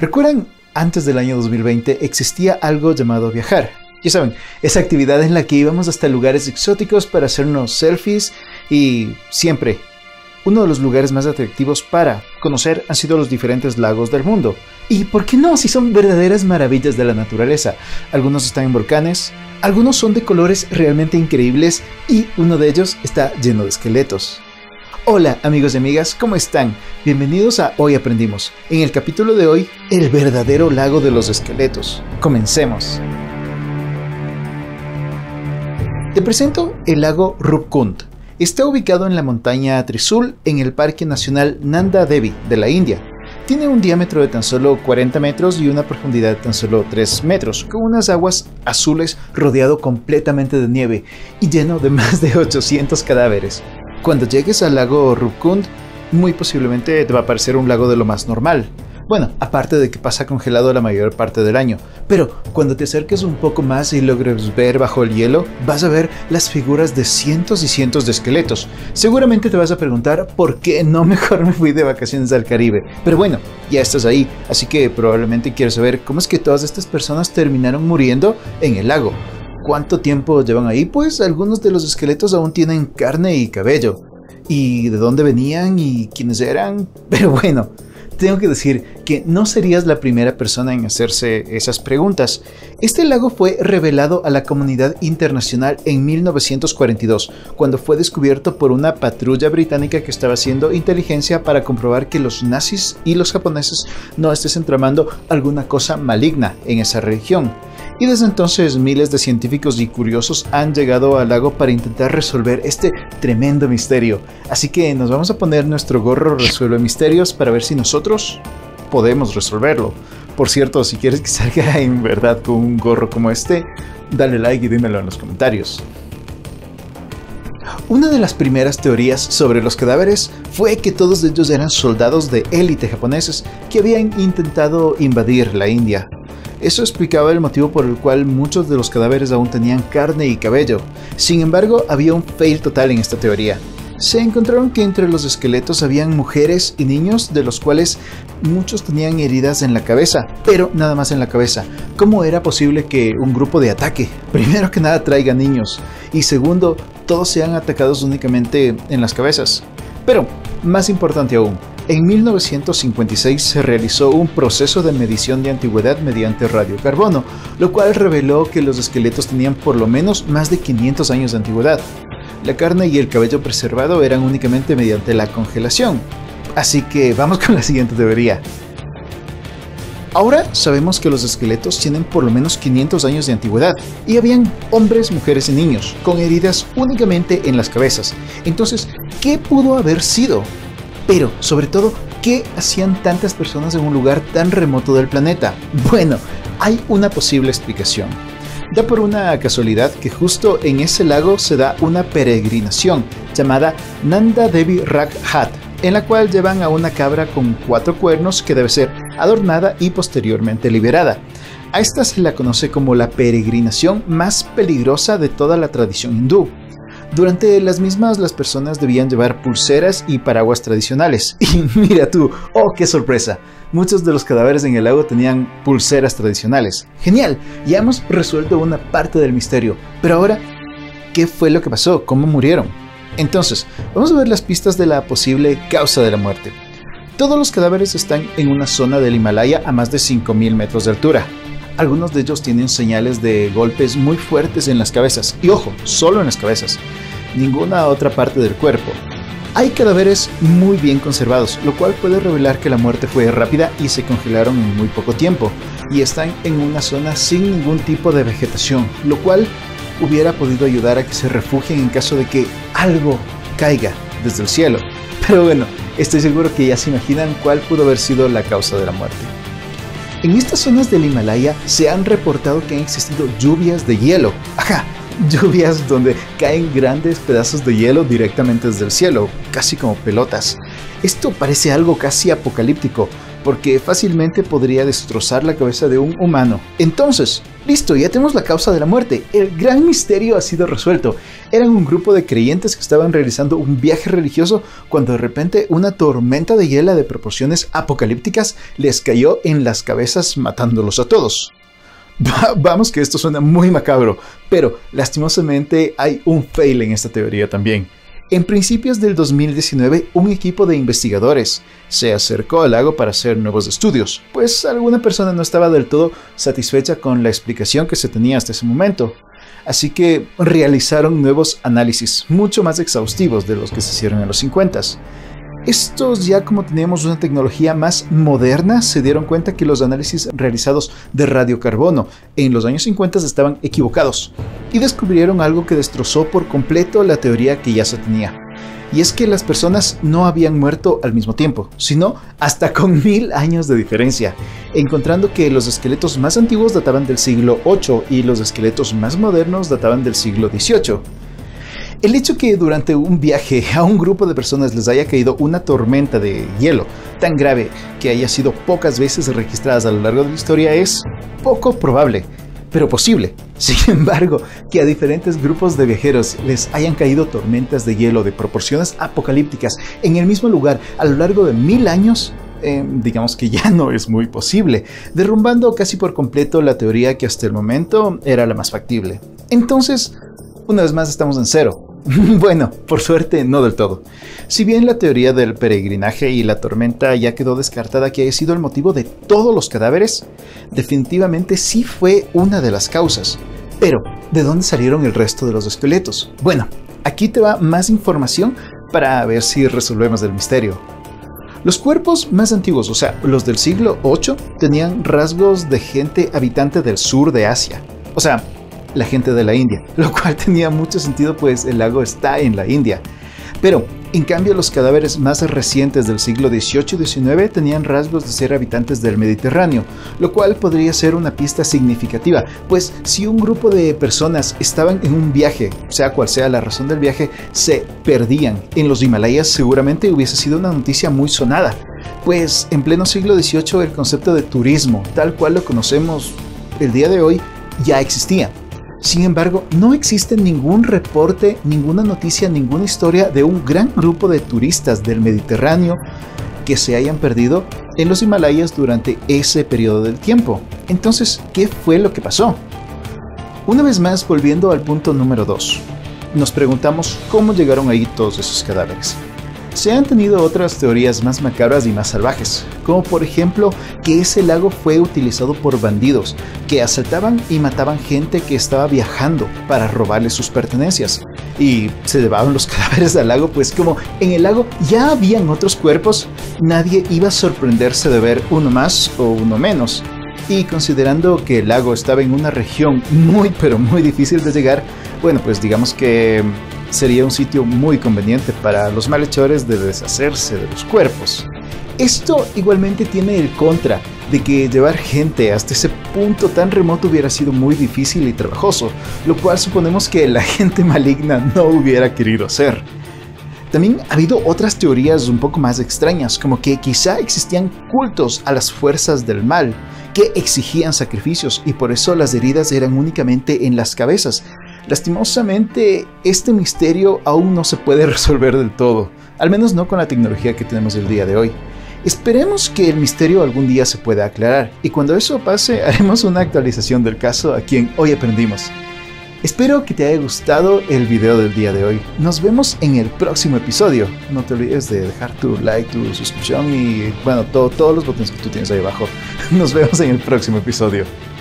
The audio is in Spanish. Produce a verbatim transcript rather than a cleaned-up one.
¿Recuerdan? Antes del año dos mil veinte existía algo llamado viajar. Ya saben, esa actividad en la que íbamos hasta lugares exóticos para hacernos selfies y siempre uno de los lugares más atractivos para conocer han sido los diferentes lagos del mundo. ¿Y por qué no? Si son verdaderas maravillas de la naturaleza. Algunos están en volcanes, algunos son de colores realmente increíbles y uno de ellos está lleno de esqueletos. Hola amigos y amigas, ¿cómo están? Bienvenidos a Hoy Aprendimos. En el capítulo de hoy, el verdadero lago de los esqueletos. Comencemos. Te presento el lago Rupkund. Está ubicado en la montaña Trisul en el Parque Nacional Nanda Devi de la India. Tiene un diámetro de tan solo cuarenta metros y una profundidad de tan solo tres metros, con unas aguas azules rodeado completamente de nieve y lleno de más de ochocientos cadáveres. Cuando llegues al lago Rupkund, muy posiblemente te va a parecer un lago de lo más normal. Bueno, aparte de que pasa congelado la mayor parte del año. Pero cuando te acerques un poco más y logres ver bajo el hielo, vas a ver las figuras de cientos y cientos de esqueletos. Seguramente te vas a preguntar por qué no mejor me fui de vacaciones al Caribe. Pero bueno, ya estás ahí, así que probablemente quieres saber cómo es que todas estas personas terminaron muriendo en el lago. ¿Cuánto tiempo llevan ahí? Pues algunos de los esqueletos aún tienen carne y cabello. ¿Y de dónde venían y quiénes eran? Pero bueno, tengo que decir que no serías la primera persona en hacerse esas preguntas. Este lago fue revelado a la comunidad internacional en mil novecientos cuarenta y dos, cuando fue descubierto por una patrulla británica que estaba haciendo inteligencia para comprobar que los nazis y los japoneses no estén tramando alguna cosa maligna en esa región. Y desde entonces miles de científicos y curiosos han llegado al lago para intentar resolver este tremendo misterio. Así que nos vamos a poner nuestro gorro Resuelve Misterios para ver si nosotros podemos resolverlo. Por cierto, si quieres que salga en verdad con un gorro como este, dale like y dímelo en los comentarios. Una de las primeras teorías sobre los cadáveres fue que todos ellos eran soldados de élite japoneses que habían intentado invadir la India. Eso explicaba el motivo por el cual muchos de los cadáveres aún tenían carne y cabello. Sin embargo, había un fail total en esta teoría. Se encontraron que entre los esqueletos habían mujeres y niños, de los cuales muchos tenían heridas en la cabeza, pero nada más en la cabeza. ¿Cómo era posible que un grupo de ataque, primero que nada, traiga niños? Y segundo, todos sean atacados únicamente en las cabezas. Pero, más importante aún, en mil novecientos cincuenta y seis se realizó un proceso de medición de antigüedad mediante radiocarbono, lo cual reveló que los esqueletos tenían por lo menos más de quinientos años de antigüedad. La carne y el cabello preservado eran únicamente mediante la congelación. Así que vamos con la siguiente teoría. Ahora sabemos que los esqueletos tienen por lo menos quinientos años de antigüedad y habían hombres, mujeres y niños con heridas únicamente en las cabezas. Entonces, ¿qué pudo haber sido? Pero, sobre todo, ¿qué hacían tantas personas en un lugar tan remoto del planeta? Bueno, hay una posible explicación. Da por una casualidad que justo en ese lago se da una peregrinación llamada Nanda Devi Raghat, en la cual llevan a una cabra con cuatro cuernos que debe ser adornada y posteriormente liberada. A esta se la conoce como la peregrinación más peligrosa de toda la tradición hindú. Durante las mismas, las personas debían llevar pulseras y paraguas tradicionales. Y mira tú, ¡oh qué sorpresa! Muchos de los cadáveres en el lago tenían pulseras tradicionales. ¡Genial! Ya hemos resuelto una parte del misterio. Pero ahora, ¿qué fue lo que pasó? ¿Cómo murieron? Entonces, vamos a ver las pistas de la posible causa de la muerte. Todos los cadáveres están en una zona del Himalaya a más de cinco mil metros de altura. Algunos de ellos tienen señales de golpes muy fuertes en las cabezas. Y ojo, solo en las cabezas. Ninguna otra parte del cuerpo. Hay cadáveres muy bien conservados, lo cual puede revelar que la muerte fue rápida y se congelaron en muy poco tiempo. Y están en una zona sin ningún tipo de vegetación, lo cual hubiera podido ayudar a que se refugien en caso de que algo caiga desde el cielo. Pero bueno, estoy seguro que ya se imaginan cuál pudo haber sido la causa de la muerte. En estas zonas del Himalaya se han reportado que han existido lluvias de hielo. Ajá, lluvias donde caen grandes pedazos de hielo directamente desde el cielo, casi como pelotas. Esto parece algo casi apocalíptico, porque fácilmente podría destrozar la cabeza de un humano. Entonces, Listo, ya tenemos la causa de la muerte. El gran misterio ha sido resuelto. Eran un grupo de creyentes que estaban realizando un viaje religioso cuando de repente una tormenta de hielo de proporciones apocalípticas les cayó en las cabezas matándolos a todos. Vamos que esto suena muy macabro, pero lastimosamente hay un fail en esta teoría también. En principios del dos mil diecinueve, un equipo de investigadores se acercó al lago para hacer nuevos estudios, pues alguna persona no estaba del todo satisfecha con la explicación que se tenía hasta ese momento. Así que realizaron nuevos análisis, mucho más exhaustivos de los que se hicieron en los cincuentas. Estos, ya como teníamos una tecnología más moderna, se dieron cuenta que los análisis realizados de radiocarbono en los años cincuenta estaban equivocados y descubrieron algo que destrozó por completo la teoría que ya se tenía. Y es que las personas no habían muerto al mismo tiempo, sino hasta con mil años de diferencia, encontrando que los esqueletos más antiguos databan del siglo ocho y los esqueletos más modernos databan del siglo dieciocho. El hecho que durante un viaje a un grupo de personas les haya caído una tormenta de hielo tan grave que haya sido pocas veces registradas a lo largo de la historia es poco probable, pero posible. Sin embargo, que a diferentes grupos de viajeros les hayan caído tormentas de hielo de proporciones apocalípticas en el mismo lugar a lo largo de mil años, eh, digamos que ya no es muy posible, derrumbando casi por completo la teoría que hasta el momento era la más factible. Entonces, una vez más estamos en cero. Bueno, por suerte no del todo. Si bien la teoría del peregrinaje y la tormenta ya quedó descartada que haya sido el motivo de todos los cadáveres, definitivamente sí fue una de las causas. Pero, ¿de dónde salieron el resto de los esqueletos? Bueno, aquí te va más información para ver si resolvemos el misterio. Los cuerpos más antiguos, o sea, los del siglo ocho, tenían rasgos de gente habitante del sur de Asia. O sea, la gente de la India, lo cual tenía mucho sentido pues el lago está en la India. Pero, en cambio, los cadáveres más recientes del siglo dieciocho y diecinueve tenían rasgos de ser habitantes del Mediterráneo, lo cual podría ser una pista significativa, pues si un grupo de personas estaban en un viaje, sea cual sea la razón del viaje, se perdían en los Himalayas, seguramente hubiese sido una noticia muy sonada, pues en pleno siglo dieciocho el concepto de turismo, tal cual lo conocemos el día de hoy, ya existía. Sin embargo, no existe ningún reporte, ninguna noticia, ninguna historia de un gran grupo de turistas del Mediterráneo que se hayan perdido en los Himalayas durante ese periodo del tiempo. Entonces, ¿qué fue lo que pasó? Una vez más, volviendo al punto número dos, nos preguntamos cómo llegaron ahí todos esos cadáveres. Se han tenido otras teorías más macabras y más salvajes, como por ejemplo que ese lago fue utilizado por bandidos que asaltaban y mataban gente que estaba viajando para robarles sus pertenencias y se llevaban los cadáveres al lago, pues como en el lago ya habían otros cuerpos, nadie iba a sorprenderse de ver uno más o uno menos. Y considerando que el lago estaba en una región muy pero muy difícil de llegar, bueno, pues digamos que sería un sitio muy conveniente para los malhechores de deshacerse de los cuerpos. Esto igualmente tiene el contra de que llevar gente hasta ese punto tan remoto hubiera sido muy difícil y trabajoso, lo cual suponemos que la gente maligna no hubiera querido hacer. También ha habido otras teorías un poco más extrañas, como que quizá existían cultos a las fuerzas del mal, que exigían sacrificios y por eso las heridas eran únicamente en las cabezas. Lastimosamente, este misterio aún no se puede resolver del todo, al menos no con la tecnología que tenemos el día de hoy. Esperemos que el misterio algún día se pueda aclarar, y cuando eso pase haremos una actualización del caso aquí en Hoy Aprendimos. Espero que te haya gustado el video del día de hoy. Nos vemos en el próximo episodio. No te olvides de dejar tu like, tu suscripción y bueno, todo, todos los botones que tú tienes ahí abajo. Nos vemos en el próximo episodio.